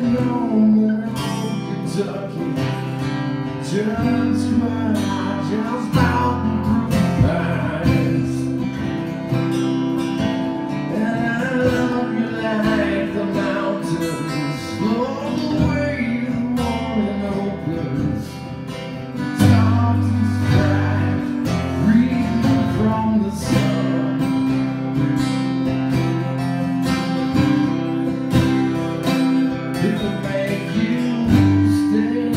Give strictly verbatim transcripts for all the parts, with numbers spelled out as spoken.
headed home in old Kentucky. Just where I just mountain through the pines. And I love you like the mountains flow the way the morning opens. Soft and bright, breathing from the sun. If it make you stay,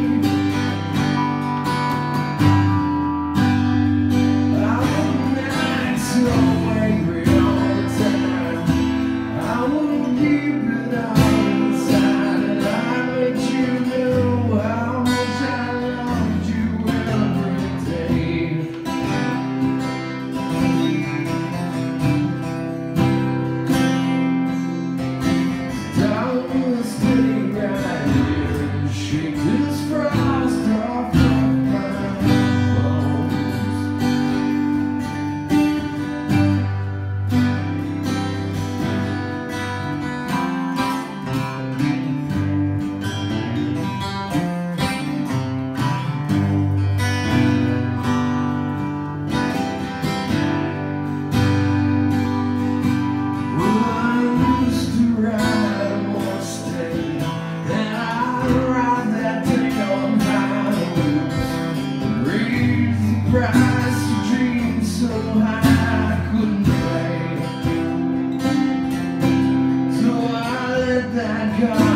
I wouldn't act so angry all the time. I wouldn't keep it all inside, and I'd let you know how much I loved you every day. Darling, stay right here and shake this frost off of my bones. Well, I used to ride a Mustang, and I'd ride that thing on high wheels. Raise the price of dreams so high I couldn't pay. So I let that go.